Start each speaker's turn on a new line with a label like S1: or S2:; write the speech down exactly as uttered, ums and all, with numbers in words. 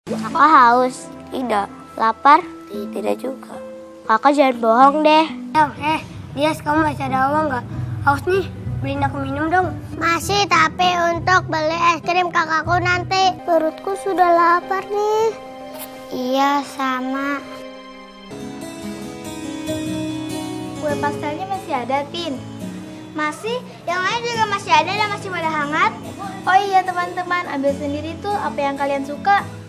S1: Kakak haus? Tidak. Lapar? Tidak juga. Kakak jangan bohong deh.
S2: Eh, Dias, kamu masih ada uang nggak? Haus nih, beliin aku minum dong.
S1: Masih, tapi untuk beli es krim kakakku nanti. Perutku sudah lapar nih. Iya, sama.
S3: Kue pastelnya masih ada, Tin? Masih, yang lain juga masih ada dan masih pada hangat. Oh iya teman-teman, ambil sendiri tuh apa yang kalian suka.